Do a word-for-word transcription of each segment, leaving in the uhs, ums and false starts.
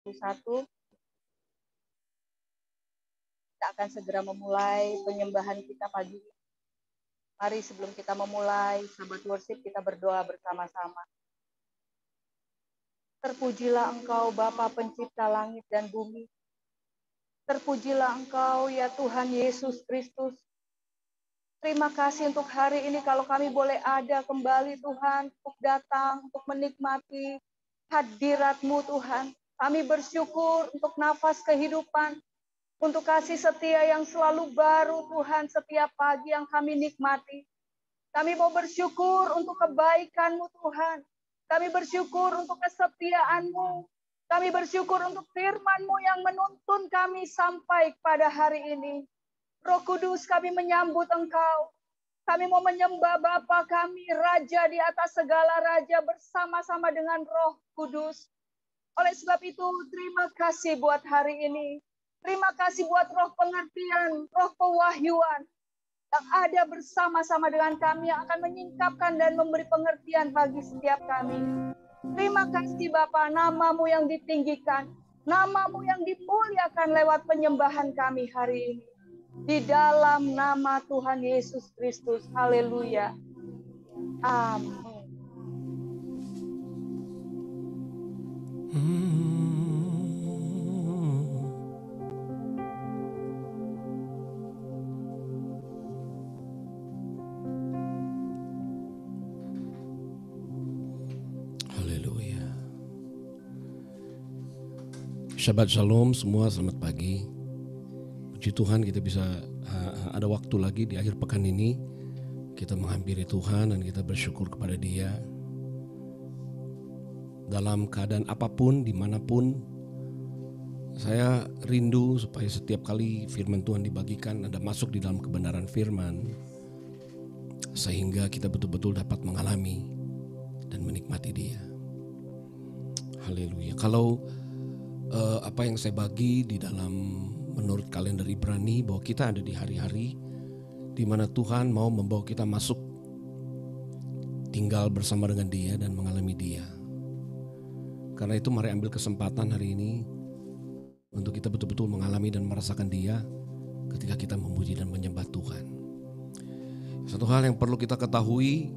satu. Kita akan segera memulai penyembahan kita pagi. Mari sebelum kita memulai sahabat worship, kita berdoa bersama-sama. Terpujilah Engkau Bapa pencipta langit dan bumi. Terpujilah Engkau ya Tuhan Yesus Kristus. Terima kasih untuk hari ini kalau kami boleh ada kembali Tuhan untuk datang, untuk menikmati hadirat-Mu Tuhan. Kami bersyukur untuk nafas kehidupan, untuk kasih setia yang selalu baru Tuhan setiap pagi yang kami nikmati. Kami mau bersyukur untuk kebaikan-Mu Tuhan. Kami bersyukur untuk kesetiaan-Mu. Kami bersyukur untuk firman-Mu yang menuntun kami sampai pada hari ini. Roh Kudus, kami menyambut Engkau. Kami mau menyembah Bapa kami, Raja di atas segala raja bersama-sama dengan Roh Kudus. Oleh sebab itu, terima kasih buat hari ini. Terima kasih buat roh pengertian, roh pewahyuan yang ada bersama-sama dengan kami yang akan menyingkapkan dan memberi pengertian bagi setiap kami. Terima kasih Bapa, nama-Mu yang ditinggikan, nama-Mu yang dimuliakan lewat penyembahan kami hari ini. Di dalam nama Tuhan Yesus Kristus. Haleluya. Amin. Haleluya. Shabbat Shalom semua, selamat pagi. Puji Tuhan kita bisa uh, ada waktu lagi di akhir pekan ini kita menghampiri Tuhan dan kita bersyukur kepada Dia. Dalam keadaan apapun, dimanapun, saya rindu supaya setiap kali firman Tuhan dibagikan ada masuk di dalam kebenaran firman, sehingga kita betul-betul dapat mengalami dan menikmati Dia. Haleluya. Kalau uh, apa yang saya bagi di dalam menurut kalender Ibrani, bahwa kita ada di hari-hari di mana Tuhan mau membawa kita masuk tinggal bersama dengan Dia dan mengalami Dia. Karena itu mari ambil kesempatan hari ini untuk kita betul-betul mengalami dan merasakan Dia ketika kita memuji dan menyembah Tuhan. Satu hal yang perlu kita ketahui,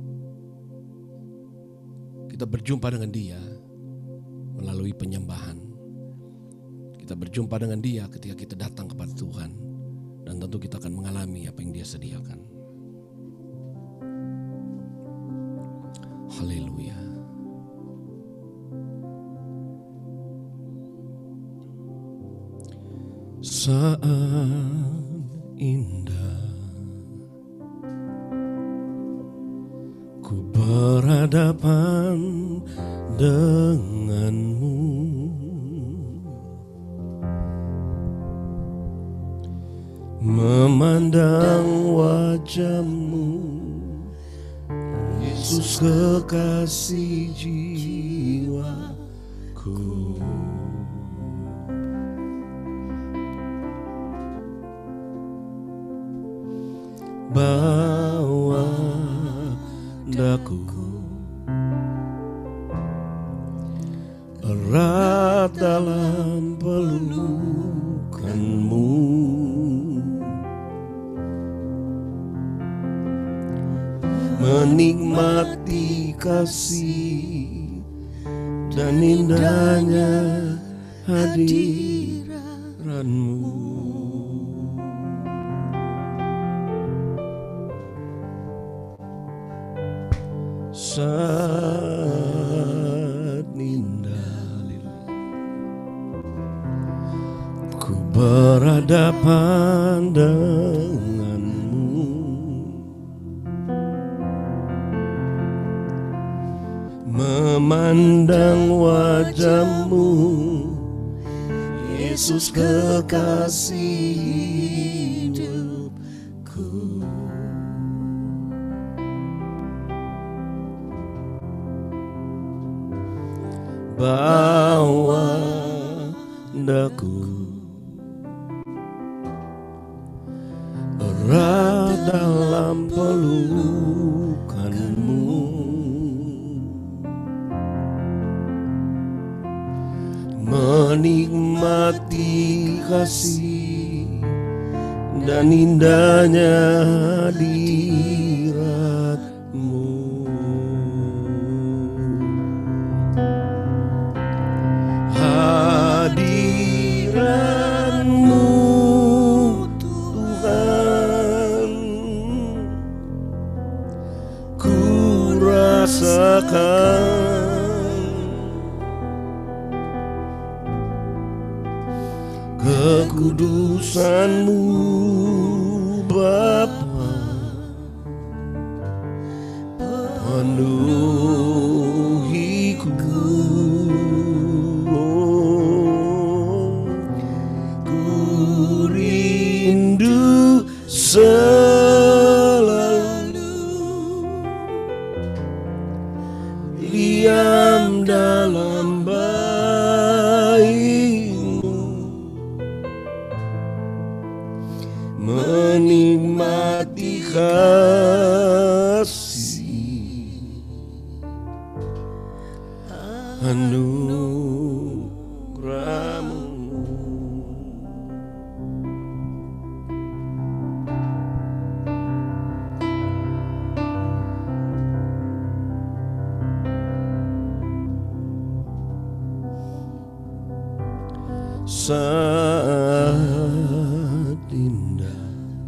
kita berjumpa dengan Dia melalui penyembahan. Kita berjumpa dengan Dia ketika kita datang kepada Tuhan, dan tentu kita akan mengalami apa yang Dia sediakan. Haleluya. Saat indah ku berhadapan denganmu, memandang wajah-Mu, Yesus kekasih jiwaku. Bawa daku erat dalam pelukan-Mu, menikmati kasih dan indahnya hadirat-Mu. Saat indah ku berhadapan denganmu, memandang wajah-Mu, Yesus kekasih hidupku. Bawa daku erat dalam pelukan-Mu, menikmati kasih dan indahnya hadirat-Mu. Hadirat-Mu Tuhan, ku rasakan kekudusan-Mu Bapa, penuhiku. Ku rindu selalu diam dalam menikmati kasih anugerah-Mu. Saat indah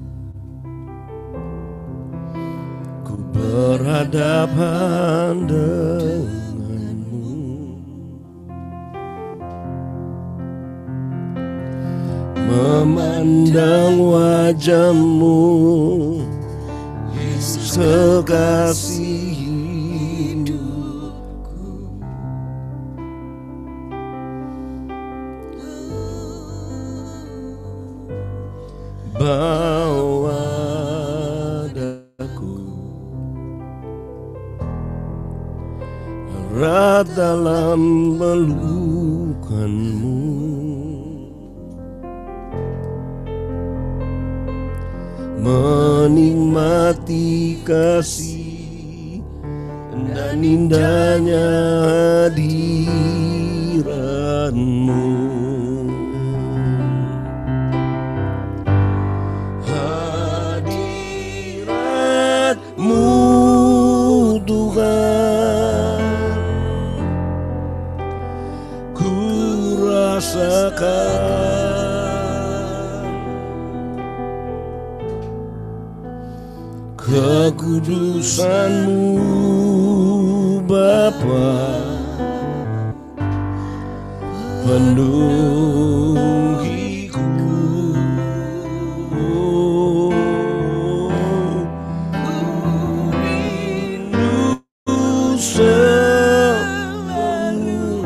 ku berhadapan denganmu, memandang wajah-Mu, Yesus kekasih hidupku. Bawa daku erat dalam pelukan-Mu, menikmati kasih dan indahnya hadirat-Mu. Hadirat-Mu Tuhan, ku rasakan kekudusan-Mu Bapa, penuhiku. Ku rindu selalu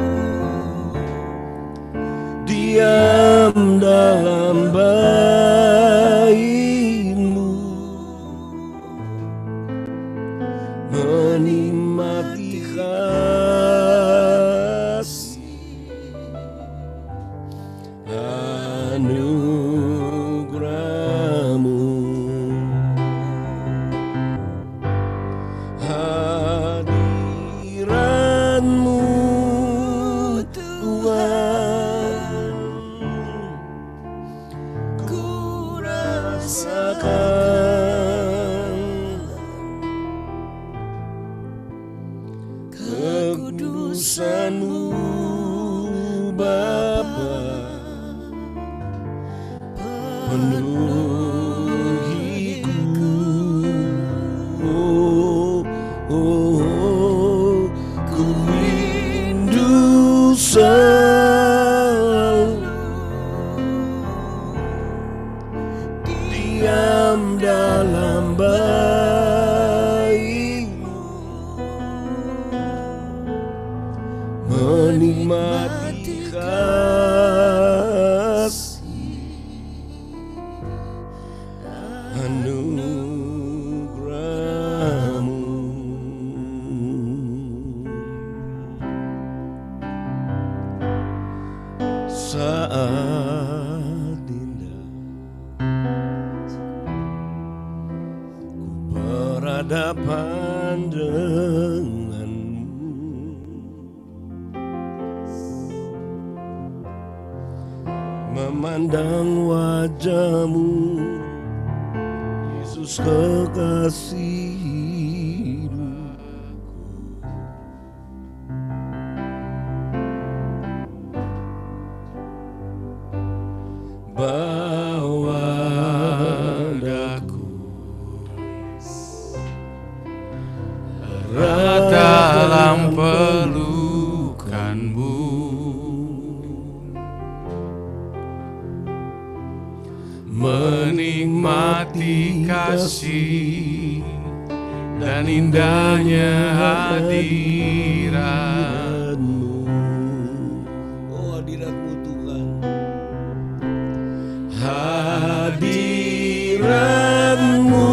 diam dalam bait-Mu, menikmati kasih anugerah-Mu. Hadirat-Mu Tuhan, ku rasakan kekudusan-Mu Bapa, penuhiku. Oh, oh, ku rindu selalu diam dalam bait-Mu, menikmati kasih anugerah-Mu. Saat indah ku berhadapan dengan-Mu, memandang wajah-Mu, Yesus kekasih hidupku. Bawa daku erat dalam pelukan-Mu, menikmati kasih dan indahnya hadirat-Mu. Oh, hadirat-Mu Tuhan, hadirat-Mu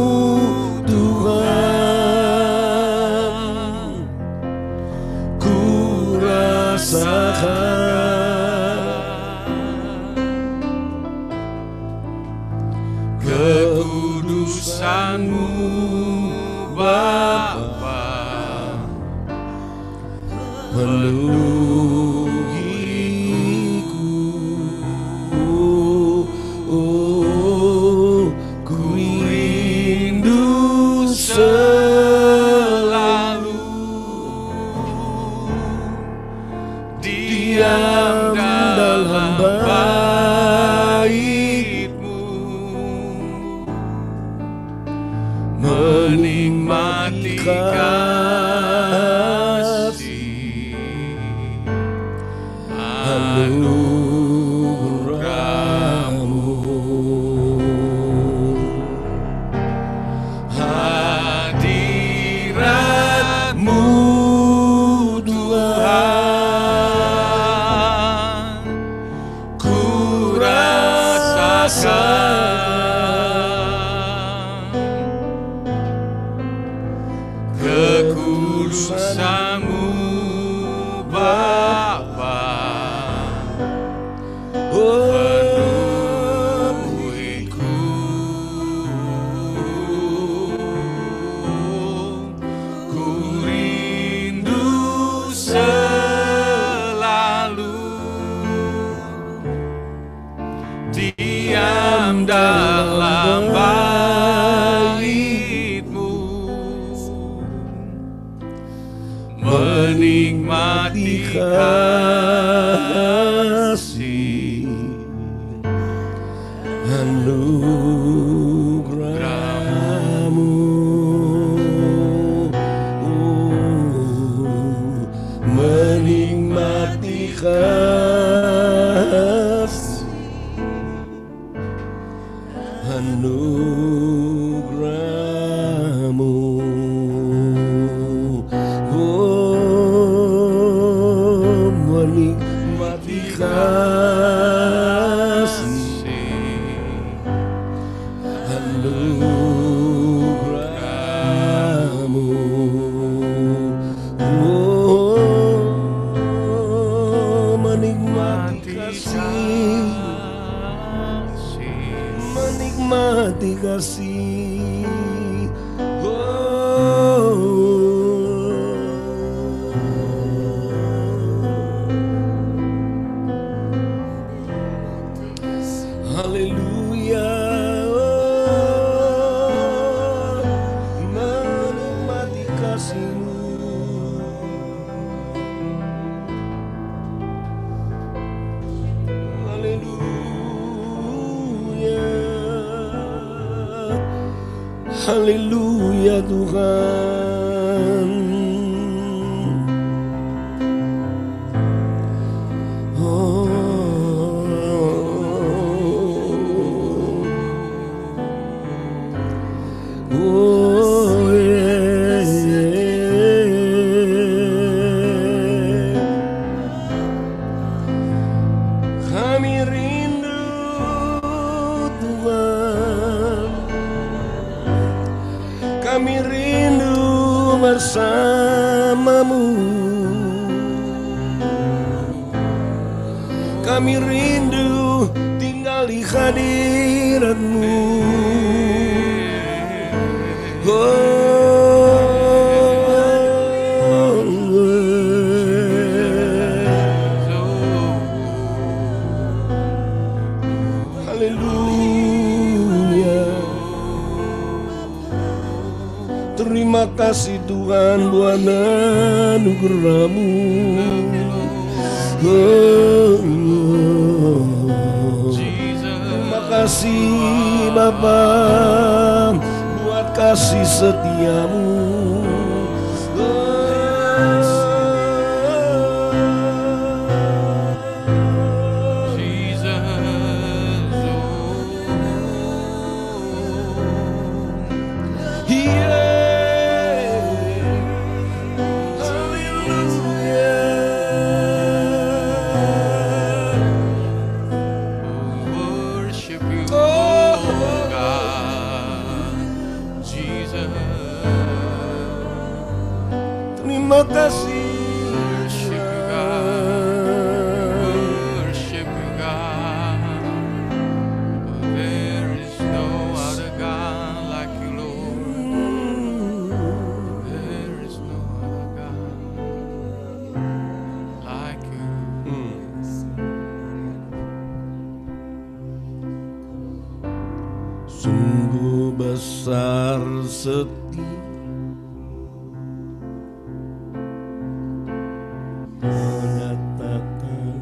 Tuhan, ku rasakan kekudusan-Mu Bapa, penuhiku. Oh, ku rindu selalu diam dalam bait-Mu, menikmati kasih anugerah-Mu. Hadirat-Mu Tuhan, ku rasakan kekudusan-Mu Bapa, penuhiku. Ku rindu selalu diam dalam bait-Mu, menikmati kasih anugerah-Mu. Oh, menikmati kasih anugerah-Mu. Oh, menikmati kasih anugerah-Mu. Oh, menikmati kasih, menikmati kasih. Oh, haleluya. Oh, menikmati kasih-Mu. Haleluya, haleluya Tuhan. Oh, oh yeah, yeah. Kami rindu Tuhan, kami rindu bersama-Mu, kami rindu tinggal di hadirat-Mu. Oh, Haleluya. Terima kasih Tuhan buat anugerah-Mu. Oh, terima kasih Bapa buat kasih setia-Mu. Terima kasih. Worship you, God. Worship you, God. There is no other God like you, Lord. There is no other God like you. Sungguh besar setia menyatakan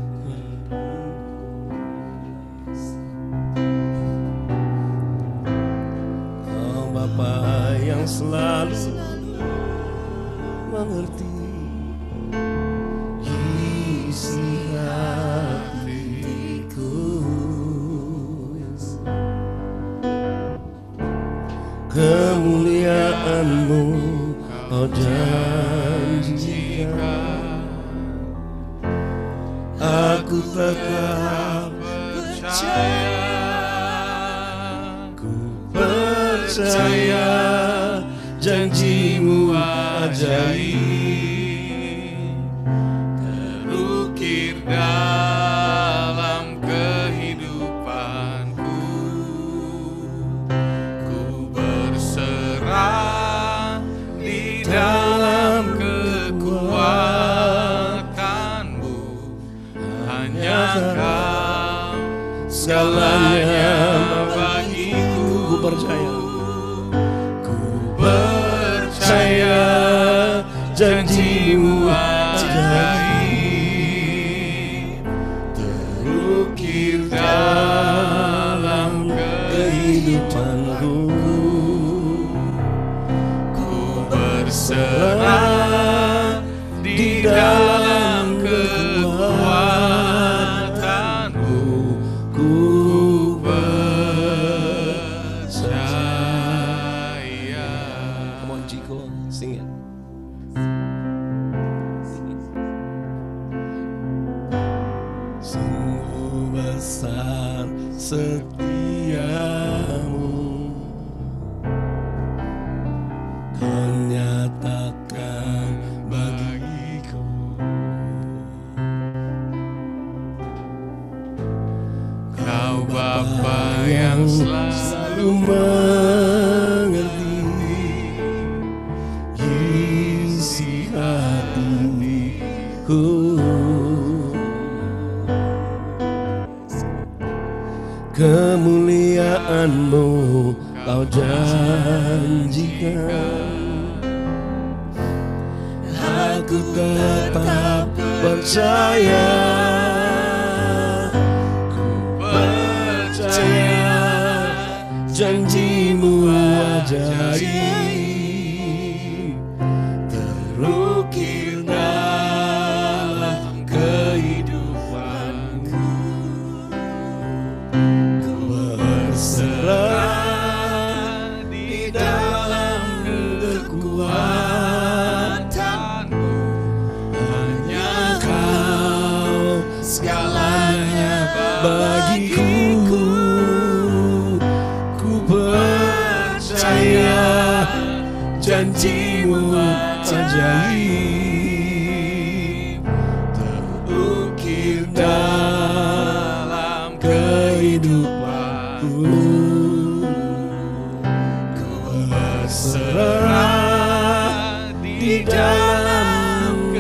Kau Bapa yang selalu mengerti isi hatiku. Kemuliaan-Mu Kau janjikan, aku tetap percaya. Ku percaya janji-Mu ajaib, Terukir dalam kehidupanku. Ku berserah di dalam kekuatan-Mu. Hanya Kau segalanya bagiku. ku percaya. Ku percaya Janji-Mu ajaib, terukir dalam kehidupanku. Ku berserah di dalam kekuatan-Mu. Ku percaya. Come on Chico, sing it. Sungguh besar setia-Mu, Kau nyatakan bagiku. Kau Bapa yang selalu mengerti isi hatiku. Kemuliaan-Mu Kau janjikan, aku tetap percaya. Ku percaya janji-Mu ajaib, terukir dalam kehidupanku. Ku berserah di dalam kekuatan-Mu. Hanya Kau segalanya bagiku. Ku percaya janji-Mu ajaib, terukir dalam kehidupanku. Ku berserah di dalam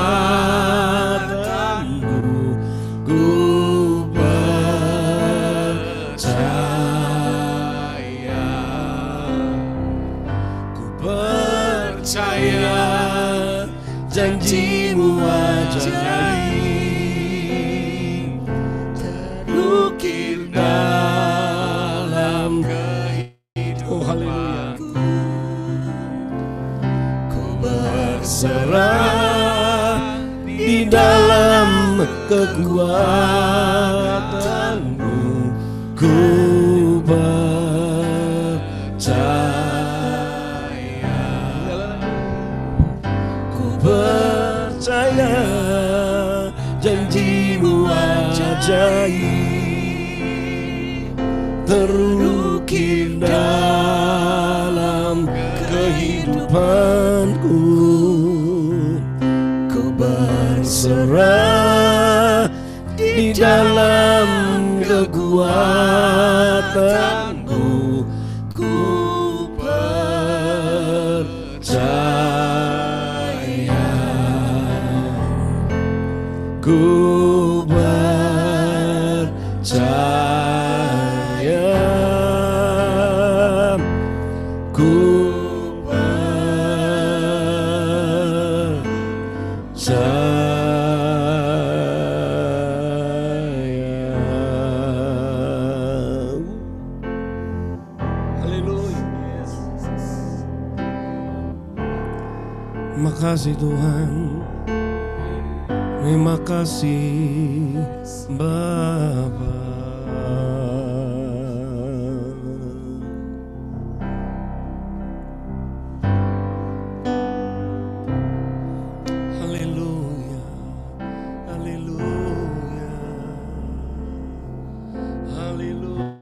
kekuatan-Mu. Ku percaya. kekuatanmu, ku percaya, ku percaya janjimu ajaib terukir dalam kehidupanku. Ku berserah di dalam kekuatanmu, ku percaya, ku percaya, ku makasih Tuhan, terima kasih Bapa. Haleluya, haleluya, haleluya.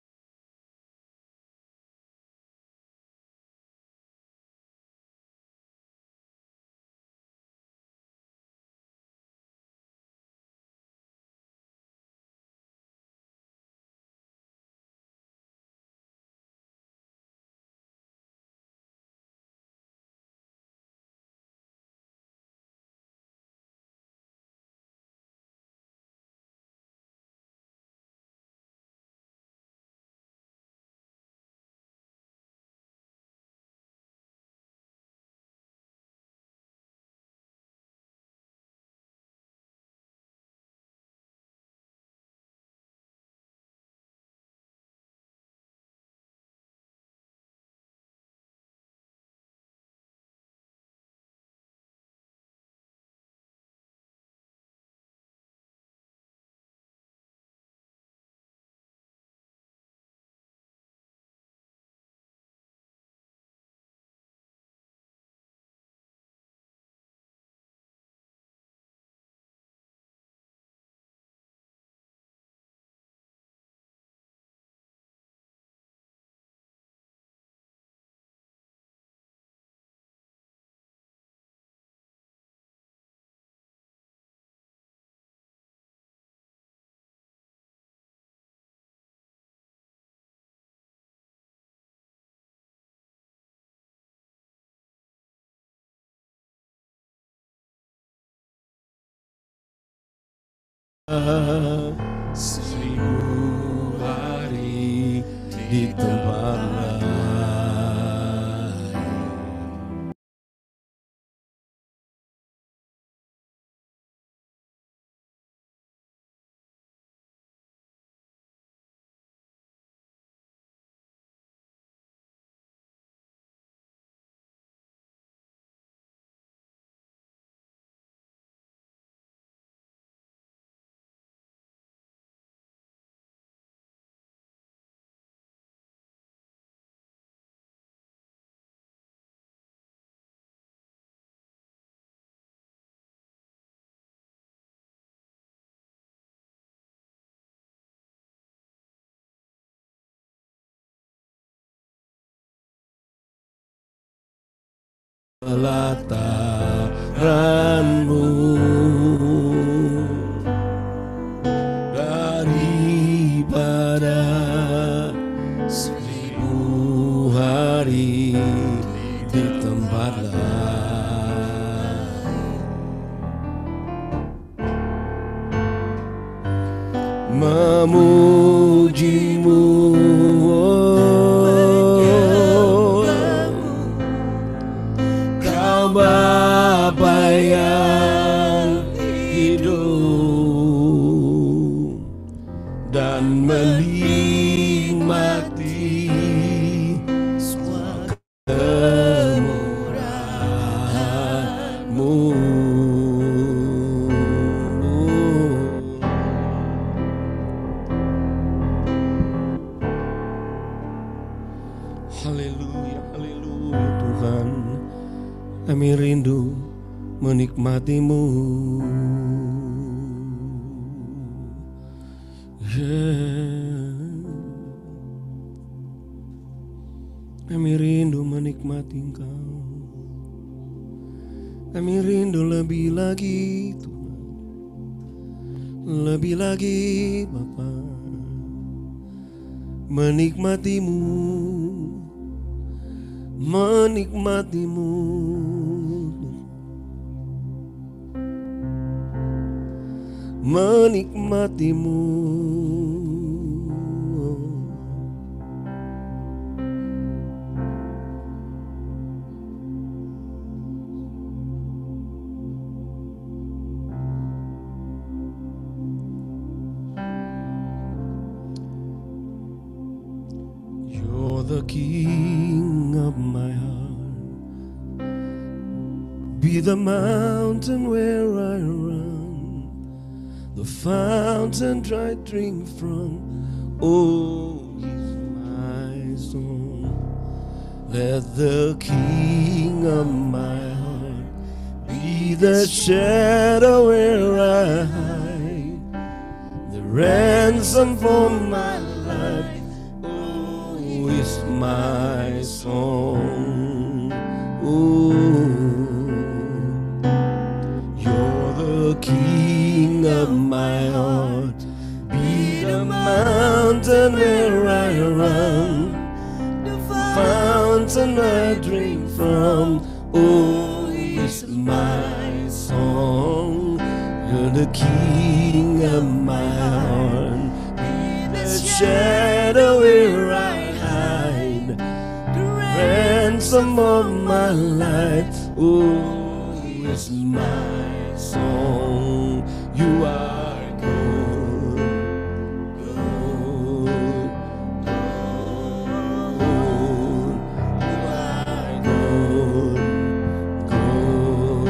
Seribu hari di tempat lain. Pelataranmu daripada seribu hari di tempat lain, memujimu. Bapa yang hidup dan menikmati semua kemurahan-Mu. Kami rindu menikmatimu. Yeah. Kami rindu menikmati Engkau. Kami rindu lebih lagi Tuhan, lebih lagi Bapa, menikmatimu, menikmatimu, menikmatimu. The King of my heart, be the mountain where I run, the fountain I drink from. Oh, he's my song. Let the King of my heart be the shadow where I hide, the ransom for my life. Is my song. Ooh, you're the King of my heart. Be the mountain where I run, the fountain I drink from. Oh, is my song. You're the King of my heart. Be the shadow where I ransom of my life. Oh, is my song. You are good, good, good. You are good, good,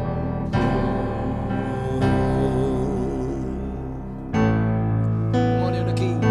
good. Come on, you're the King.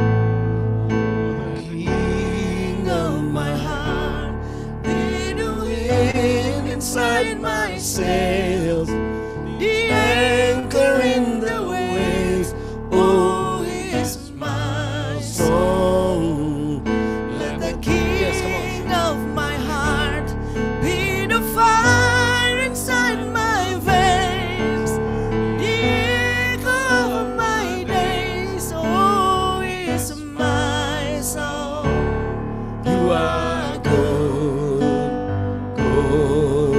Inside my sails, the anchor in the waves. Oh, is my song. Let the King of my heart be the fire inside my veins, the echo of my days. Oh, is my song. You are good, good.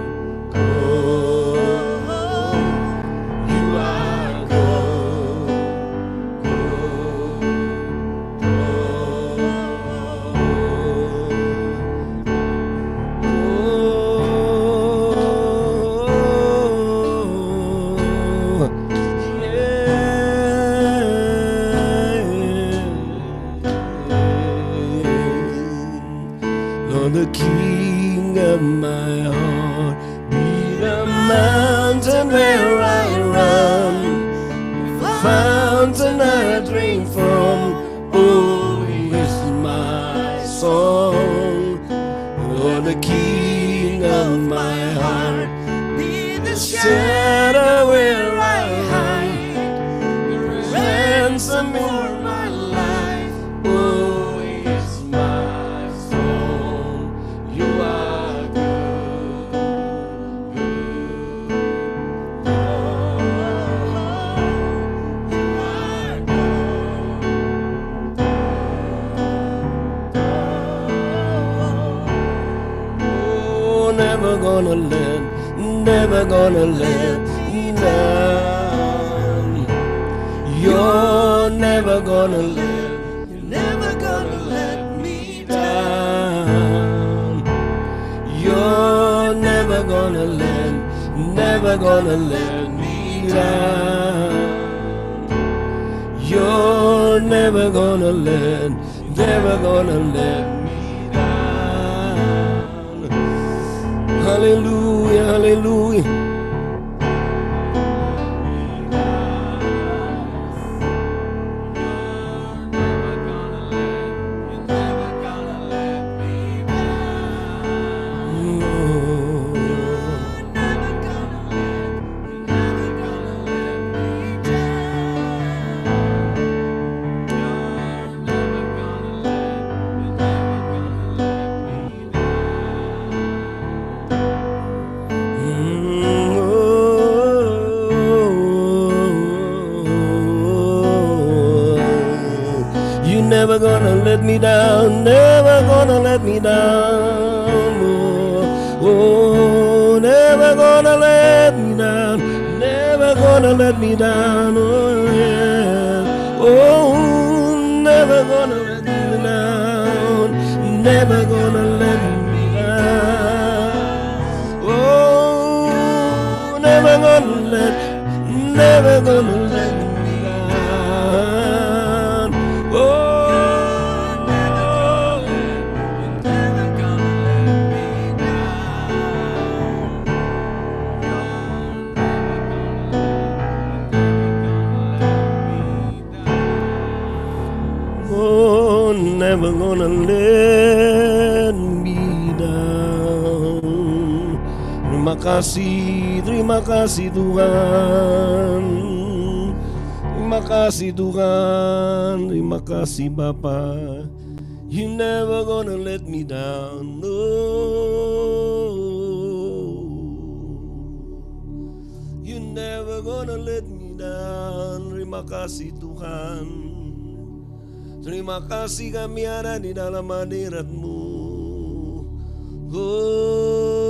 The King of my heart, be the mountain where I run, the fountain I drink from. Oh, is my song. Oh, the King of my heart, be the shadow where I hide, the ransom for my life. Oh, is my song. You are good, good. Oh, you are good. Oh, never gonna let, never gonna let me down. You're never gonna let, you're never gonna let me down. You're never gonna let, never gonna let me down. You're never gonna let, never gonna let me down. Hallelujah, hallelujah. never gonna let me down, never gonna let me down. Oh, oh, never gonna let me down, never gonna let me down. Oh, yeah. Oh, never gonna let me down, never gonna let me down. Oh, never gonna let, never gonna let me down. Oh, never gonna let me down. Oh, never gonna let me down. Terima kasih, terima kasih Tuhan. Terima kasih Tuhan, terima kasih Bapa. You never gonna let me down, no. You never gonna let me down. Terima kasih Tuhan. Terima kasih kami ada di dalam hadirat-Mu. Oh.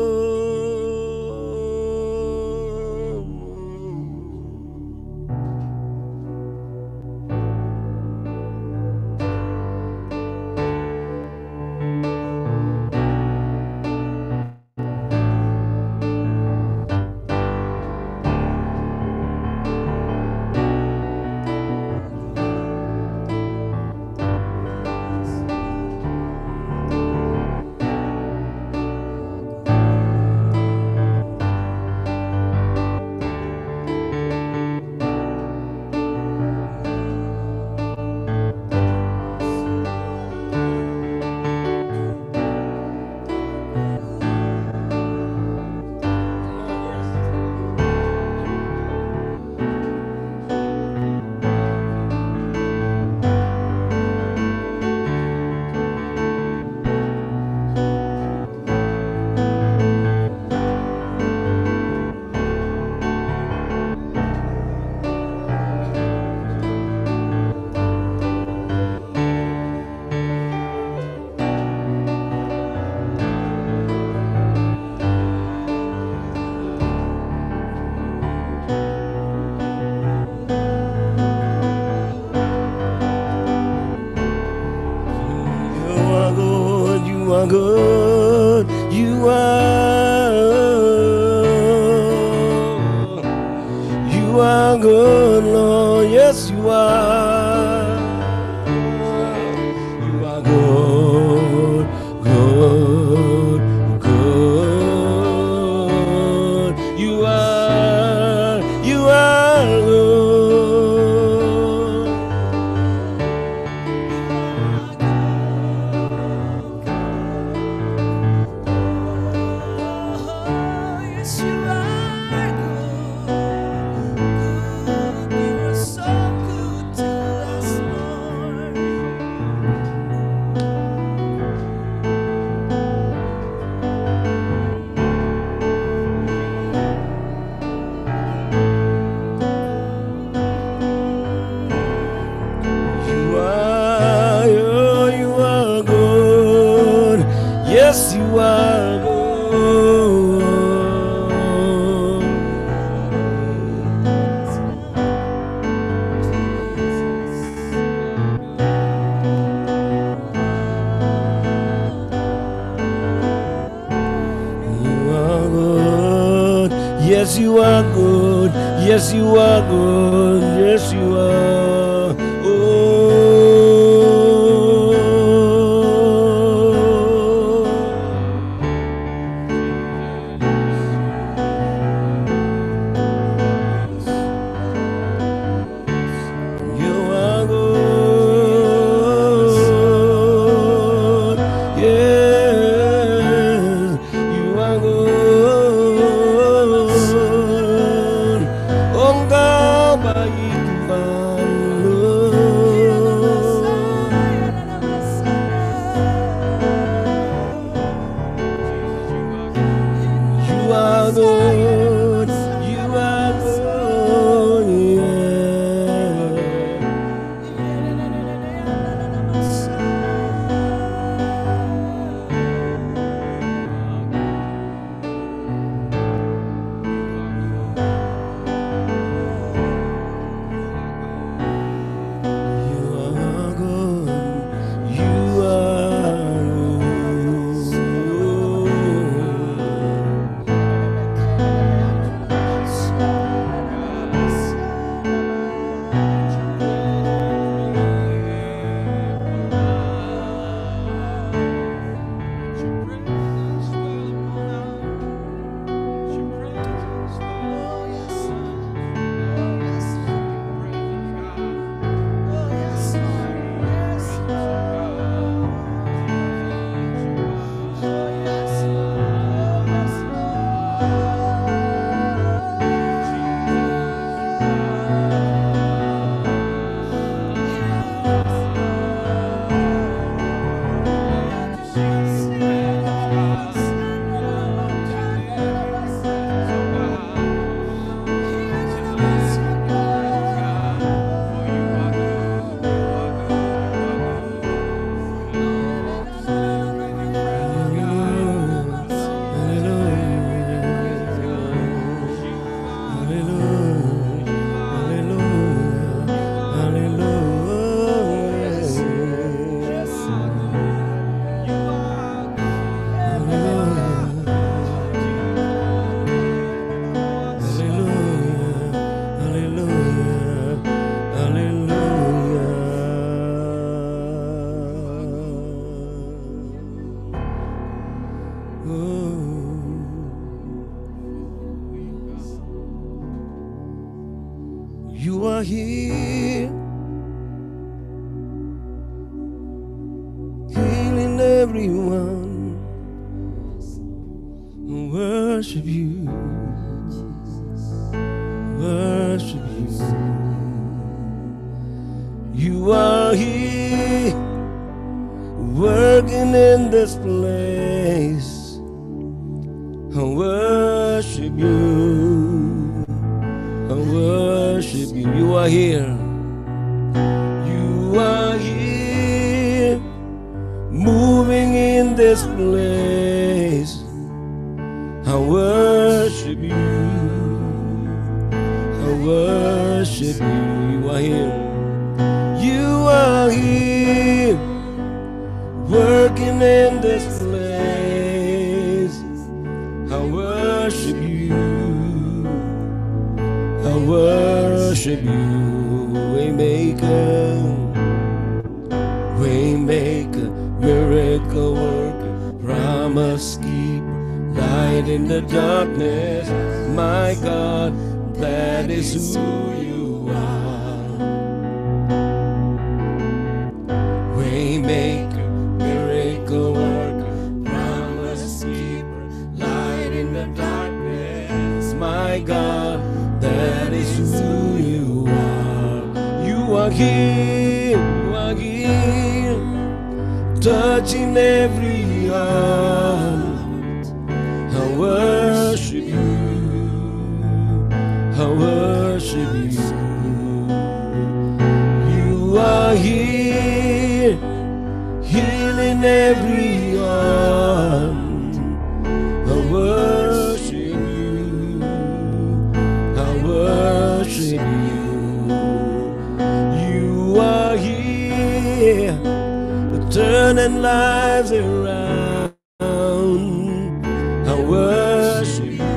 Good, you are, you are good, Lord, yes you are, you are good, good, good, you are, you are good. Yes, you are good. You are good. Yes, you are good. Yes, you are good. Yes, you are. Oh. Engkau baik Tuhan. everyone worship you, worship you. You are here, working in this place. I worship you, I worship you. You are here, you are here, moving in this place. I worship you, I worship you. You are here, you are here, working in this place. I worship you, I worship you. Waymaker, waymaker, miracle worker, promise keeper, light in the darkness. My God, that is who you are. Waymaker, miracle worker, promise keeper, light in the darkness. My God, that is who you are. You are here, you are here, touching every heart. I worship you, I worship you. You are here, healing every heart. I worship you, I worship you. You are here, turning lives around. I worship you,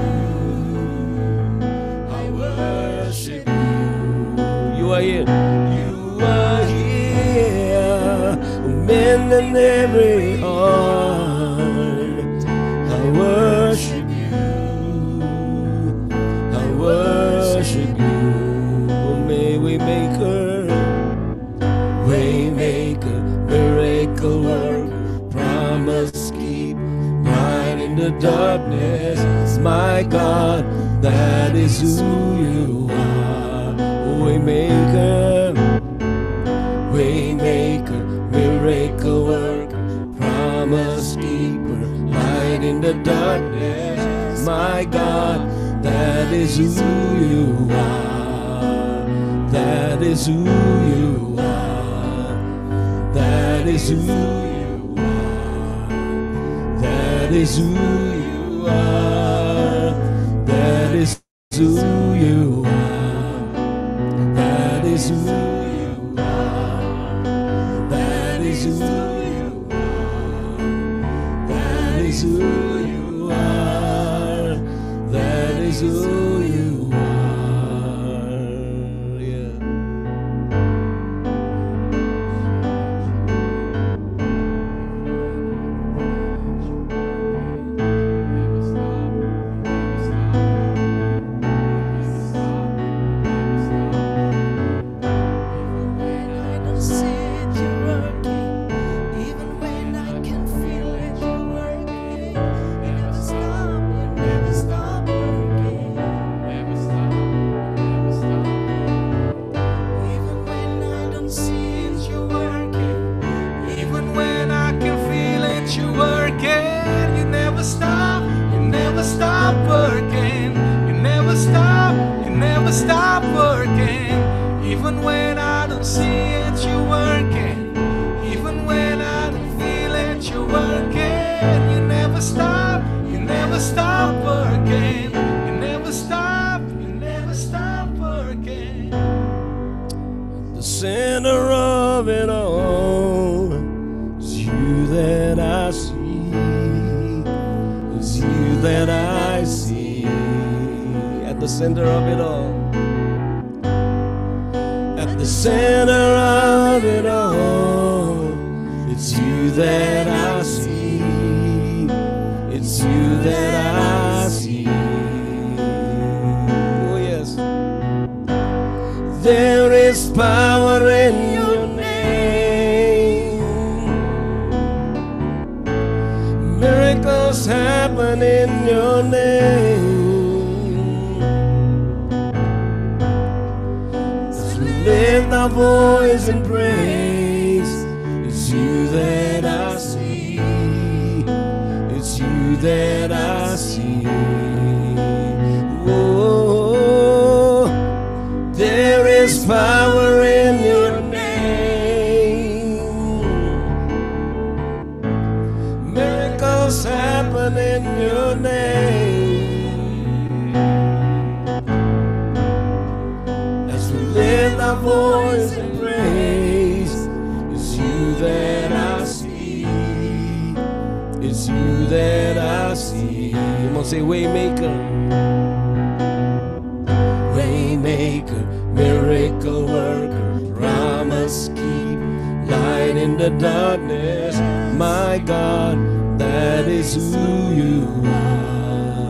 I worship you. You are here, you are here, mending every heart. I worship you, I worship you. May we make her, waymaker, miracle worker, promise keep, light in the darkness. My God, that is who you are. Waymaker, waymaker, miracle worker, promise keeper, light in the darkness. My God, that is who you are. That is who you are. That is who you are. That is who you are. That is who you are. That is who you are. That is who you are. That is who you are. That is who you are. Yeah. Stop working, even when I don't see it, you're working. Even when I don't feel it, you're working. You never stop, you never stop working. You never stop, you never stop working. The center of it all is you that I see, is you that I see. At the center of it all, at the center of it all, it's you that I see, it's you that I see. Oh yes, there is power in your name. happen in your name. As we lift our voice in praise, it's you that I see. It's you that I see. Oh, there is power in your name. Miracles happen in your name. As we lift our voice in praise, it's you that I see. It's you that I see. Come on, say Waymaker. Waymaker, miracle worker, promise keep, light in the darkness. My God, that is who you are.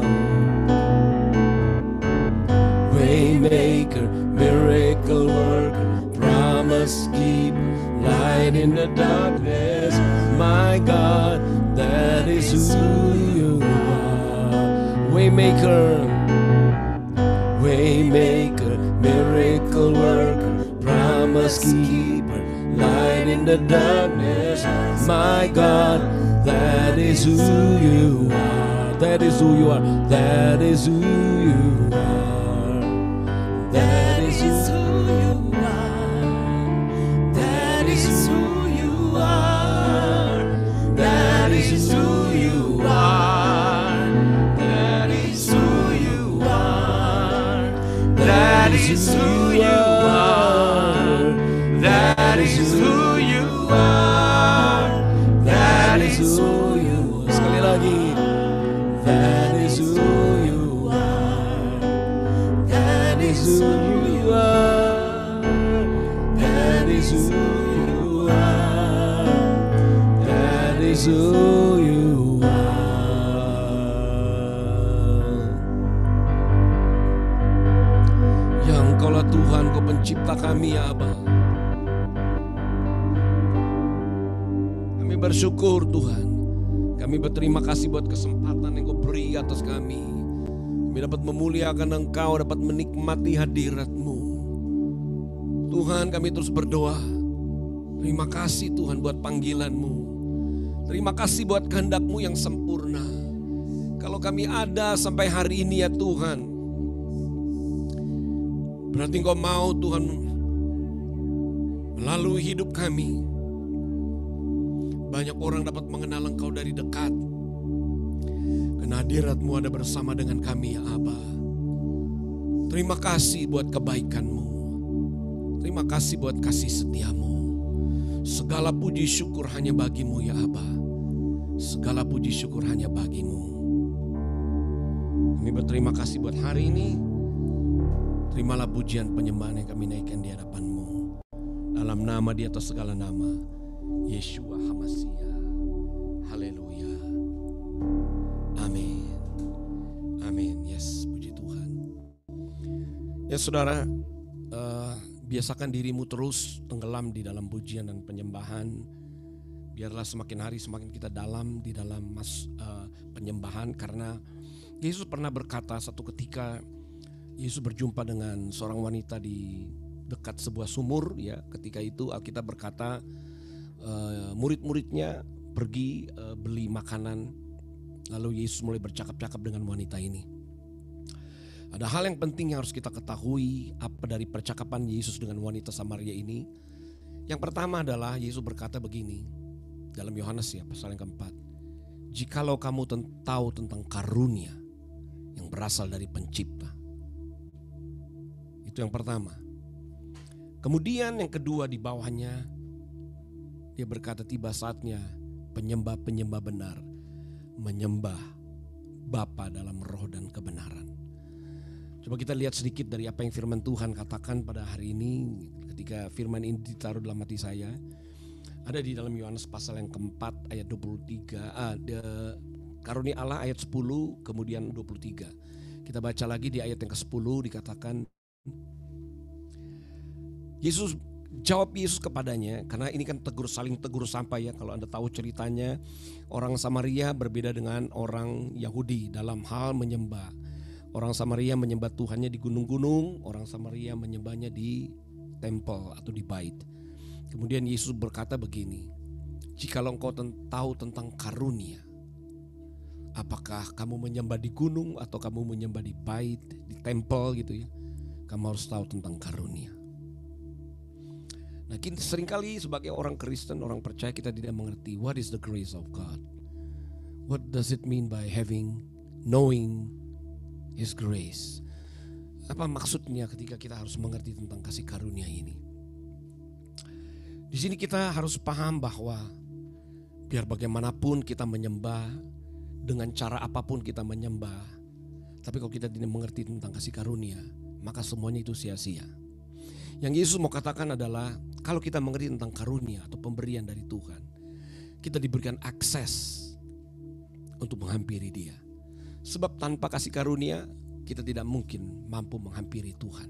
Waymaker, miracle worker, promise keep, light in the darkness. My God, that is who you are. Waymaker, Waymaker, miracle worker, promise keeper, light in the darkness. My God, that is who you are. That is who you are. That is who you are. That is who you are. That is who you are. That is who you are. That is who you are. That is who you are. That is who you are. That is who you are. Sekali lagi. That is who you are. That is who you are. That is who you are. That is who you are. Ya Engkaulah Tuhan, Kau pencipta kami ya Aba. Kami bersyukur Tuhan. Kami berterima kasih buat kesempatan yang Kau beri atas kami. Kami dapat memuliakan Engkau, dapat menikmati hadirat-Mu. Tuhan, kami terus berdoa. Terima kasih Tuhan buat panggilan-Mu. Terima kasih buat kehendak-Mu yang sempurna. Kalau kami ada sampai hari ini ya Tuhan, berarti Engkau mau Tuhan melalui hidup kami. Banyak orang dapat mengenal Engkau dari dekat. Karena hadirat-Mu ada bersama dengan kami ya Aba. Terima kasih buat kebaikan-Mu. Terima kasih buat kasih setia-Mu. Segala puji syukur hanya bagi-Mu ya Aba. Segala puji syukur hanya bagi-Mu. Kami berterima kasih buat hari ini. Terimalah pujian penyembahan yang kami naikkan di hadapan-Mu. Dalam nama di atas segala nama, Yeshua HaMashiach. Haleluya. Amin. Amin. Yes, puji Tuhan. Ya saudara, uh, biasakan dirimu terus tenggelam di dalam pujian dan penyembahan. Biarlah semakin hari semakin kita dalam di dalam mas, uh, penyembahan. Karena Yesus pernah berkata satu ketika Yesus berjumpa dengan seorang wanita di dekat sebuah sumur. Ya, ketika itu Alkitab berkata uh, murid-muridnya pergi uh, beli makanan. Lalu Yesus mulai bercakap-cakap dengan wanita ini. Ada hal yang penting yang harus kita ketahui apa dari percakapan Yesus dengan wanita Samaria ini. Yang pertama adalah Yesus berkata begini dalam Yohanes ya pasal yang keempat. Jikalau kamu ten- tahu tentang karunia yang berasal dari pencipta. Itu yang pertama. Kemudian yang kedua di bawahnya dia berkata tiba saatnya penyembah-penyembah benar menyembah Bapa dalam roh dan kebenaran. Coba kita lihat sedikit dari apa yang firman Tuhan katakan pada hari ini ketika firman ini ditaruh dalam hati saya. Ada di dalam Yohanes pasal yang keempat ayat dua puluh tiga. Ah, de, karunia Allah ayat sepuluh kemudian dua puluh tiga. Kita baca lagi di ayat yang kesepuluh dikatakan Yesus Jawab Yesus kepadanya, karena ini kan tegur saling tegur sampai ya. Kalau Anda tahu ceritanya, orang Samaria berbeda dengan orang Yahudi dalam hal menyembah. Orang Samaria menyembah Tuhannya di gunung-gunung, orang Samaria menyembahnya di tempel atau di bait. Kemudian Yesus berkata begini, jikalau engkau ten- tahu tentang karunia, apakah kamu menyembah di gunung atau kamu menyembah di bait, di tempel gitu ya, kamu harus tahu tentang karunia. Nah, kita seringkali sebagai orang Kristen, orang percaya, kita tidak mengerti what is the grace of God. What does it mean by having, knowing His grace? Apa maksudnya ketika kita harus mengerti tentang kasih karunia ini? Di sini kita harus paham bahwa biar bagaimanapun kita menyembah, dengan cara apapun kita menyembah, tapi kalau kita tidak mengerti tentang kasih karunia, maka semuanya itu sia-sia. Yang Yesus mau katakan adalah kalau kita mengerti tentang karunia atau pemberian dari Tuhan, kita diberikan akses untuk menghampiri Dia. Sebab tanpa kasih karunia kita tidak mungkin mampu menghampiri Tuhan.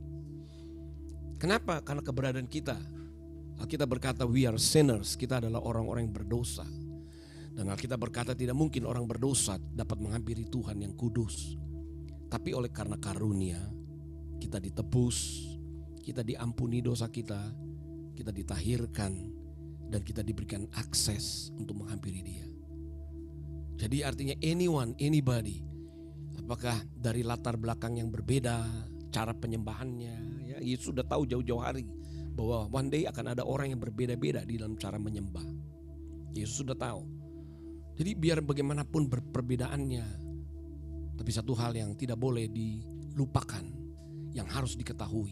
Kenapa? Karena keberadaan kita. Alkitab berkata we are sinners, kita adalah orang-orang yang berdosa. Dan Alkitab berkata tidak mungkin orang berdosa dapat menghampiri Tuhan yang kudus. Tapi oleh karena karunia kita ditebus, kita diampuni dosa kita, kita ditahirkan, dan kita diberikan akses untuk menghampiri Dia. Jadi artinya anyone, anybody, apakah dari latar belakang yang berbeda, cara penyembahannya, ya Yesus sudah tahu jauh-jauh hari bahwa one day akan ada orang yang berbeda-beda di dalam cara menyembah. Yesus sudah tahu. Jadi biar bagaimanapun perbedaannya, tapi satu hal yang tidak boleh dilupakan, yang harus diketahui,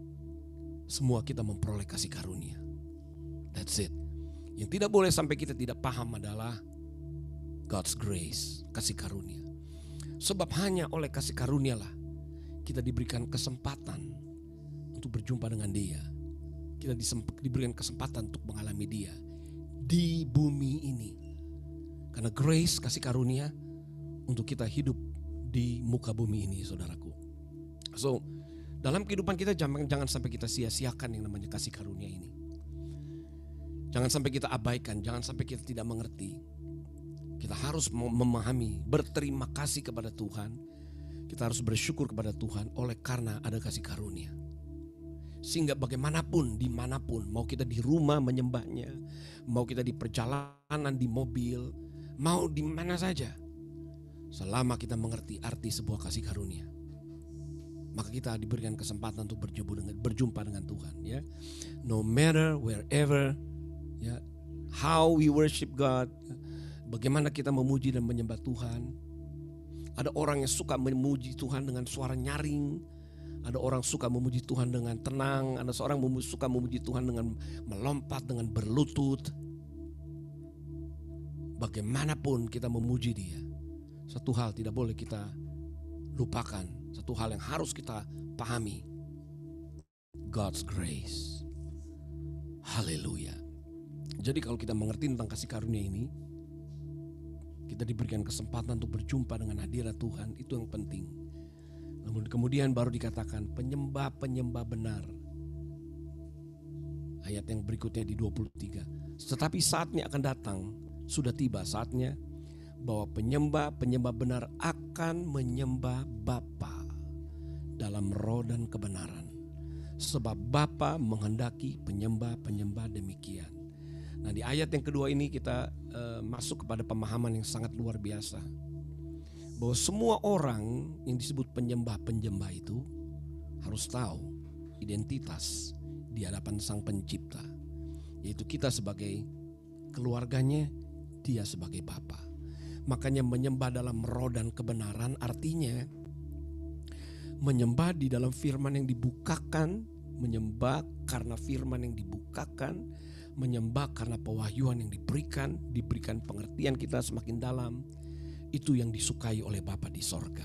semua kita memperoleh kasih karunia. That's it. Yang tidak boleh sampai kita tidak paham adalah God's grace, kasih karunia. Sebab hanya oleh kasih karunia lah kita diberikan kesempatan untuk berjumpa dengan Dia. Kita diberikan kesempatan untuk mengalami Dia di bumi ini. Karena grace, kasih karunia untuk kita hidup di muka bumi ini, saudaraku. So, dalam kehidupan kita jangan, jangan sampai kita sia-siakan yang namanya kasih karunia ini. Jangan sampai kita abaikan, jangan sampai kita tidak mengerti. Kita harus memahami, berterima kasih kepada Tuhan. Kita harus bersyukur kepada Tuhan oleh karena ada kasih karunia. Sehingga bagaimanapun, dimanapun, mau kita di rumah menyembahnya, mau kita di perjalanan, di mobil, mau di mana saja, selama kita mengerti arti sebuah kasih karunia, maka kita diberikan kesempatan untuk berjumpa dengan, berjumpa dengan Tuhan. Ya, no matter wherever, ya, how we worship God, bagaimana kita memuji dan menyembah Tuhan. Ada orang yang suka memuji Tuhan dengan suara nyaring. Ada orang suka memuji Tuhan dengan tenang. Ada seorang suka memuji Tuhan dengan melompat, dengan berlutut. Bagaimanapun kita memuji Dia, satu hal tidak boleh kita lupakan. Satu hal yang harus kita pahami. God's grace. Haleluya. Jadi kalau kita mengerti tentang kasih karunia ini, kita diberikan kesempatan untuk berjumpa dengan hadirat Tuhan. Itu yang penting. Namun kemudian baru dikatakan penyembah-penyembah benar. Ayat yang berikutnya di dua puluh tiga. Tetapi saatnya akan datang, sudah tiba saatnya, bahwa penyembah-penyembah benar akan menyembah Bapa dalam roh dan kebenaran. Sebab Bapa menghendaki penyembah-penyembah demikian. Nah, di ayat yang kedua ini kita uh, masuk kepada pemahaman yang sangat luar biasa. Bahwa semua orang yang disebut penyembah-penyembah itu harus tahu identitas di hadapan Sang Pencipta. Yaitu kita sebagai keluarganya, Dia sebagai Bapa. Makanya menyembah dalam roh dan kebenaran artinya menyembah di dalam firman yang dibukakan, menyembah karena firman yang dibukakan, menyembah karena pewahyuan yang diberikan, diberikan pengertian kita semakin dalam. Itu yang disukai oleh Bapa di sorga.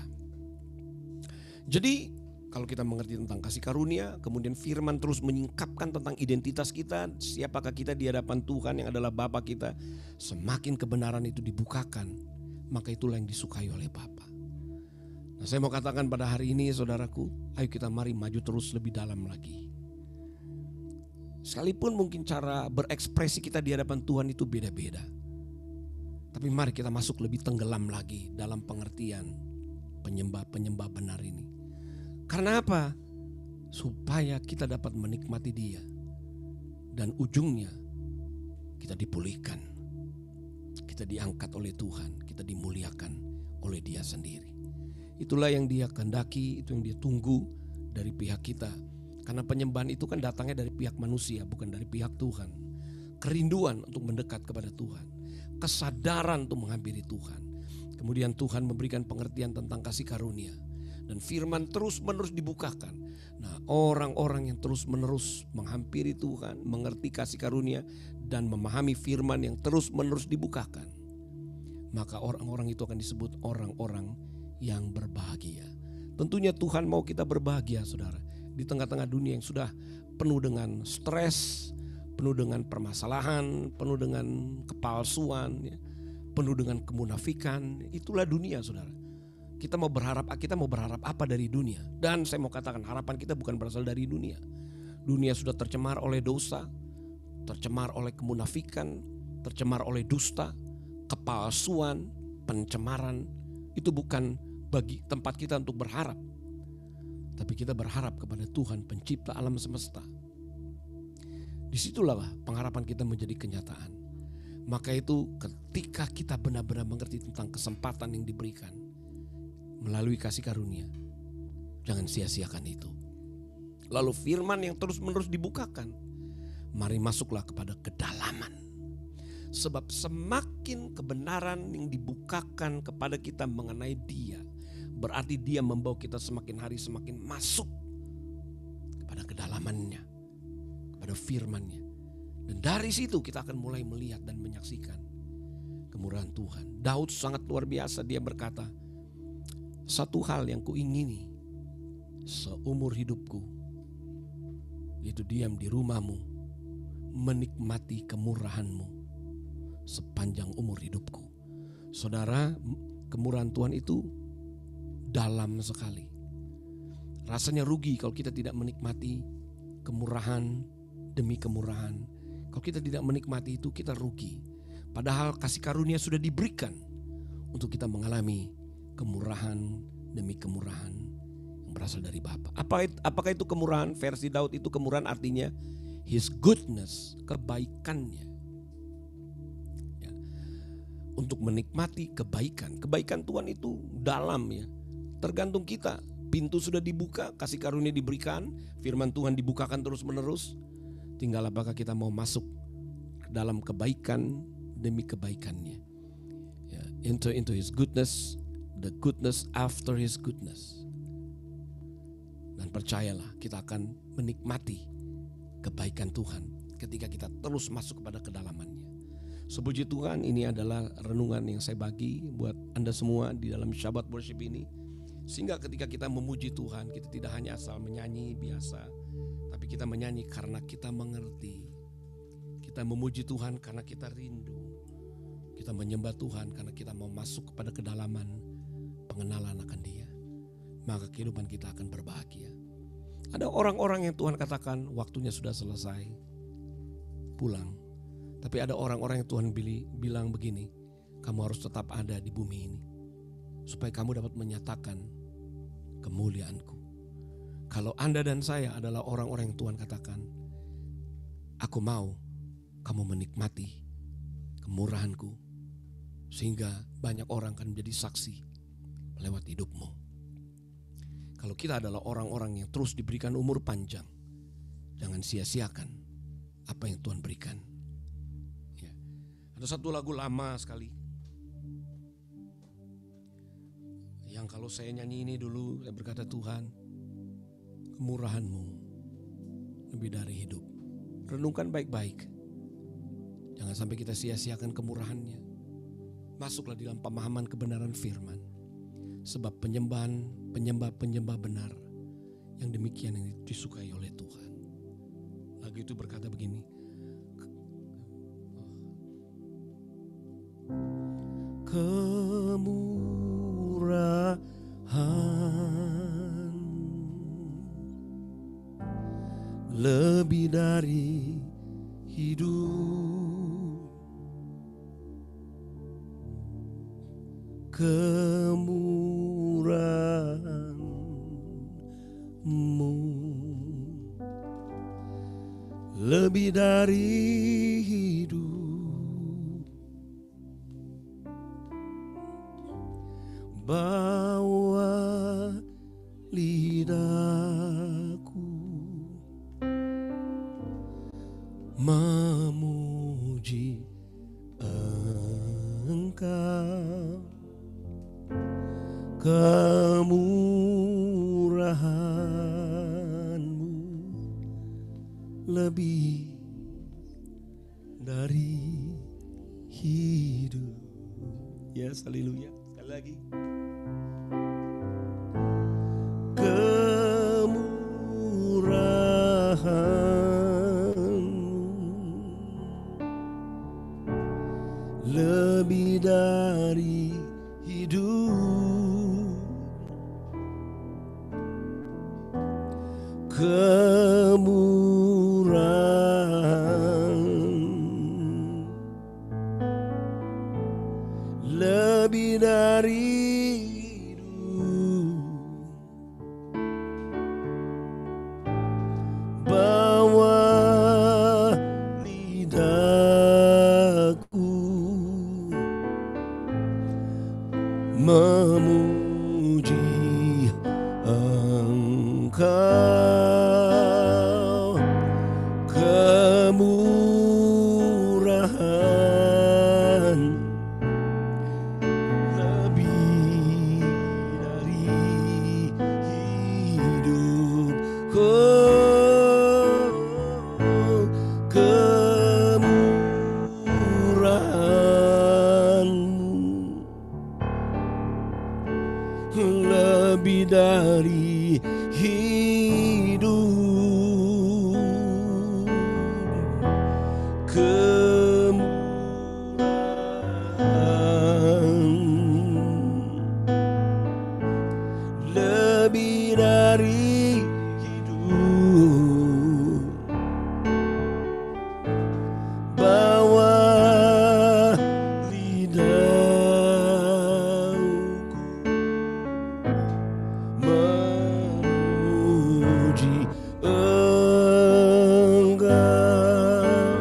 Jadi kalau kita mengerti tentang kasih karunia, kemudian firman terus menyingkapkan tentang identitas kita, siapakah kita di hadapan Tuhan yang adalah Bapa kita, semakin kebenaran itu dibukakan, maka itulah yang disukai oleh Bapa. Nah, saya mau katakan pada hari ini saudaraku, ayo kita mari maju terus lebih dalam lagi. Sekalipun mungkin cara berekspresi kita di hadapan Tuhan itu beda-beda. Tapi mari kita masuk lebih tenggelam lagi dalam pengertian penyembah-penyembah benar ini. Karena apa? Supaya kita dapat menikmati Dia. Dan ujungnya kita dipulihkan. Kita diangkat oleh Tuhan. Kita dimuliakan oleh Dia sendiri. Itulah yang Dia kehendaki, itu yang Dia tunggu dari pihak kita. Karena penyembahan itu kan datangnya dari pihak manusia, bukan dari pihak Tuhan. Kerinduan untuk mendekat kepada Tuhan. Kesadaran untuk menghampiri Tuhan. Kemudian Tuhan memberikan pengertian tentang kasih karunia. Dan firman terus menerus dibukakan. Nah, orang-orang yang terus menerus menghampiri Tuhan, mengerti kasih karunia, dan memahami firman yang terus menerus dibukakan. Maka orang-orang itu akan disebut orang-orang yang berbahagia. Tentunya Tuhan mau kita berbahagia, saudara. Di tengah-tengah dunia yang sudah penuh dengan stres, penuh dengan permasalahan, penuh dengan kepalsuan, ya, penuh dengan kemunafikan. Itulah dunia, saudara. Kita mau berharap, kita mau berharap apa dari dunia? Dan saya mau katakan, harapan kita bukan berasal dari dunia. Dunia sudah tercemar oleh dosa, tercemar oleh kemunafikan, tercemar oleh dusta, kepalsuan, pencemaran. Itu bukan bagi tempat kita untuk berharap. Tapi kita berharap kepada Tuhan pencipta alam semesta. Disitulah pengharapan kita menjadi kenyataan. Maka itu ketika kita benar-benar mengerti tentang kesempatan yang diberikan melalui kasih karunia, jangan sia-siakan itu. Lalu firman yang terus-menerus dibukakan, mari masuklah kepada kedalaman. Sebab semakin kebenaran yang dibukakan kepada kita mengenai Dia, berarti Dia membawa kita semakin hari semakin masuk kepada kedalamannya, kepada firman-Nya. Dan dari situ kita akan mulai melihat dan menyaksikan kemurahan Tuhan. Daud sangat luar biasa, dia berkata, satu hal yang kuingini seumur hidupku, yaitu diam di rumah-Mu, menikmati kemurahan-Mu sepanjang umur hidupku. Saudara, kemurahan Tuhan itu dalam sekali. Rasanya rugi kalau kita tidak menikmati kemurahan demi kemurahan. Kalau kita tidak menikmati itu, kita rugi. Padahal kasih karunia sudah diberikan untuk kita mengalami kemurahan demi kemurahan yang berasal dari Bapa. Apa, apakah itu kemurahan? Versi Daud itu kemurahan artinya His goodness, kebaikannya. Ya. Untuk menikmati kebaikan. Kebaikan Tuhan itu dalam, ya. Tergantung kita. Pintu sudah dibuka, kasih karunia diberikan, firman Tuhan dibukakan terus menerus. Tinggal apakah kita mau masuk dalam kebaikan demi kebaikannya. Ya, enter into His goodness, the goodness after His goodness. Dan percayalah, kita akan menikmati kebaikan Tuhan ketika kita terus masuk kepada kedalamannya. Sepuji Tuhan, ini adalah renungan yang saya bagi buat Anda semua di dalam Shabbat Worship ini. Sehingga ketika kita memuji Tuhan, kita tidak hanya asal menyanyi biasa, tapi kita menyanyi karena kita mengerti. Kita memuji Tuhan karena kita rindu. Kita menyembah Tuhan karena kita mau masuk kepada kedalaman pengenalan akan Dia. Maka kehidupan kita akan berbahagia. Ada orang-orang yang Tuhan katakan waktunya sudah selesai, pulang. Tapi ada orang-orang yang Tuhan bilang begini, kamu harus tetap ada di bumi ini, supaya kamu dapat menyatakan kemuliaanku. Kalau Anda dan saya adalah orang-orang yang Tuhan katakan, aku mau kamu menikmati kemurahanku, sehingga banyak orang akan menjadi saksi lewat hidupmu. Kalau kita adalah orang-orang yang terus diberikan umur panjang, jangan sia-siakan apa yang Tuhan berikan. Ya. Ada satu lagu lama sekali, yang kalau saya nyanyi ini dulu, saya berkata, Tuhan, kemurahan-Mu lebih dari hidup. Renungkan baik-baik. Jangan sampai kita sia-siakan kemurahan-Nya. Masuklah dalam pemahaman kebenaran firman. Sebab penyembahan, penyembah-penyembah benar yang demikian yang disukai oleh Tuhan. Lagu itu berkata begini. Kemurahan lebih dari hidup, kemurahan-Mu lebih dari hidup, bawa lidahku memuji Engkau, kemurahan-Mu lebih dari hidup. Yes, haleluya. Sekali lagi. Kemurahan-Mu lebih dari hidup, kemurahan lebih dari hidup, bawa lidahku memuji Engkau, kemurahan lebih dari hidup, oh, kemurahan-Mu lebih dari hidup, kemurahan lebih dari hidup, bawa lidahku memuji Engkau,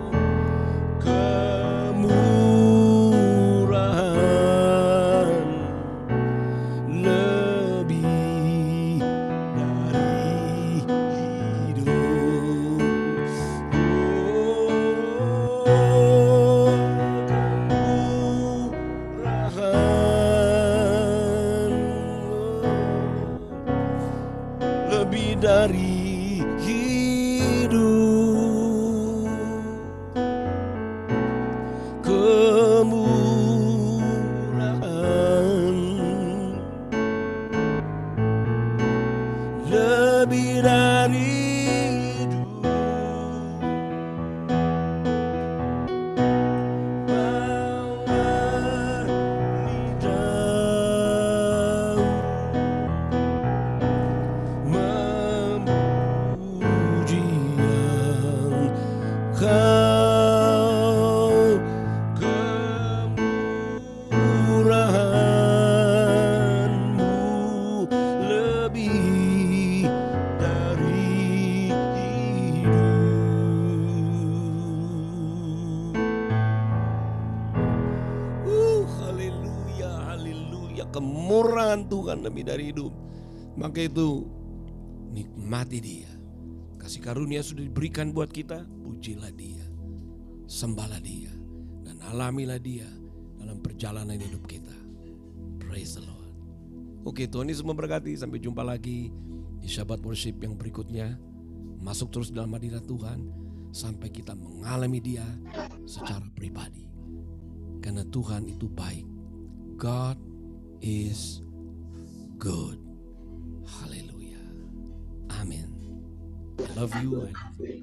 kemurahan lebih dari hidup, oh, kemurahan lebih dari hidup, kemurahan lebih dari hidup, bawa lidahku memuji Engkau, kemurahan-Mu lebih dari hidup. Uh, haleluya, haleluya. Kemurahan Tuhan lebih dari hidup. Maka itu nikmati Dia. Kasih karunia sudah diberikan buat kita, pujilah Dia, sembahlah Dia, dan alamilah Dia dalam perjalanan hidup kita. Praise the Lord. Oke, Tuhan Yesus memberkati. Sampai jumpa lagi di Shabbat Worship yang berikutnya. Masuk terus dalam hadirat Tuhan sampai kita mengalami Dia secara pribadi. Karena Tuhan itu baik. God is good. Haleluya. Amin. I love you. I love you.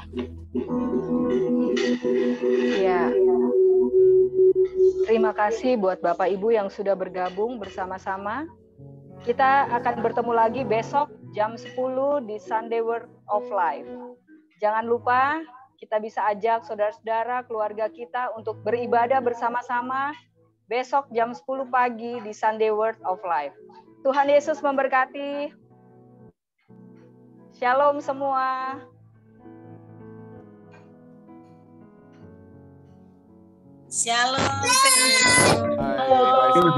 Ya. Terima kasih buat Bapak Ibu yang sudah bergabung bersama-sama. Kita akan bertemu lagi besok jam sepuluh di Sunday Word of Life. Jangan lupa kita bisa ajak saudara-saudara, keluarga kita untuk beribadah bersama-sama besok jam sepuluh pagi di Sunday Word of Life. Tuhan Yesus memberkati. Shalom semua. Shalom.